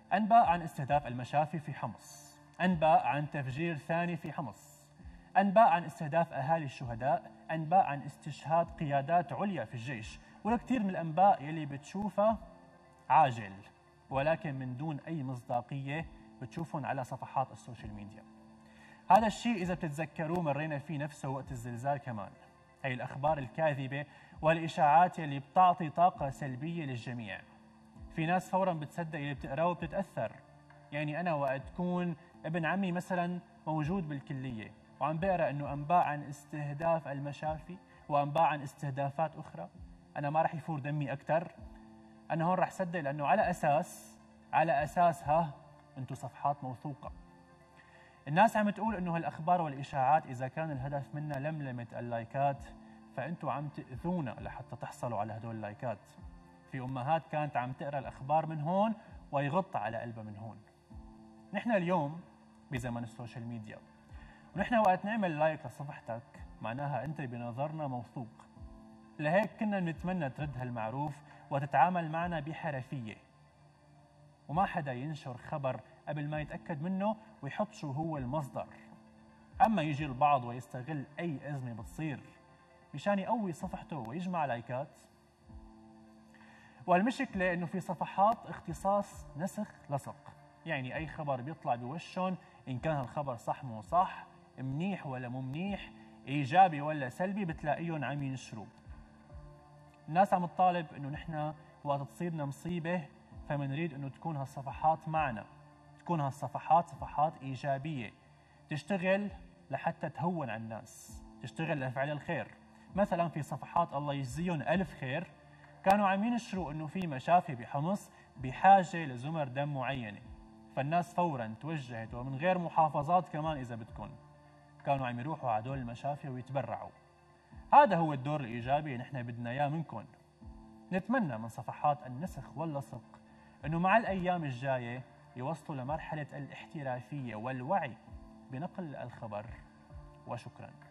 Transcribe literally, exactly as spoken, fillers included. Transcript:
أنباء عن استهداف المشافي في حمص، أنباء عن تفجير ثاني في حمص، أنباء عن استهداف أهالي الشهداء، أنباء عن استشهاد قيادات عليا في الجيش، والكثير من الأنباء يلي بتشوفها عاجل ولكن من دون أي مصداقية بتشوفهم على صفحات السوشيال ميديا. هذا الشيء إذا بتتذكروه مرينا فيه نفسه وقت الزلزال كمان. هي الأخبار الكاذبة والإشاعات اللي بتعطي طاقة سلبية للجميع. في ناس فورا بتصدق اللي بتقراه وبتتأثر. يعني أنا وقت تكون ابن عمي مثلا موجود بالكلية وعم بقرأ أنه أنباء عن استهداف المشافي وأنباء عن استهدافات أخرى، أنا ما رح يفور دمي أكثر. أنا هون رح صدق لأنه على أساس على أساسها أنتم صفحات موثوقة. الناس عم تقول انه هالاخبار والاشاعات اذا كان الهدف منها لملمه اللايكات فانتم عم تاذونا لحتى تحصلوا على هدول اللايكات. في امهات كانت عم تقرا الاخبار من هون ويغط على قلبها من هون. نحن اليوم بزمن السوشيال ميديا، ونحن وقت نعمل لايك لصفحتك معناها انت بنظرنا موثوق. لهيك كنا نتمنى ترد هالمعروف وتتعامل معنا بحرفيه، وما حدا ينشر خبر قبل ما يتأكد منه ويحط شو هو المصدر. أما يجي البعض ويستغل أي أزمة بتصير مشان يقوي صفحته ويجمع لايكات. والمشكلة إنه في صفحات اختصاص نسخ لصق، يعني أي خبر بيطلع بوشهم إن كان الخبر صح مو صح، منيح ولا مو منيح، إيجابي ولا سلبي، بتلاقيهم عم ينشروا. الناس عم تطالب إنه نحن وقت تصيبنا مصيبة فمنريد إنه تكون هالصفحات معنا، تكون هالصفحات صفحات إيجابية تشتغل لحتى تهون على الناس، تشتغل لفعل الخير. مثلا في صفحات الله يجزيهم ألف خير كانوا عم ينشروا إنه في مشافي بحمص بحاجة لزمر دم معينة، فالناس فورا توجهت ومن غير محافظات كمان إذا بدكم كانوا عم يروحوا على هدول المشافي ويتبرعوا. هذا هو الدور الإيجابي اللي نحن بدنا إياه منكم. نتمنى من صفحات النسخ واللصق إنه مع الأيام الجاية يوصلوا لمرحلة الاحترافية والوعي بنقل الخبر. وشكرا.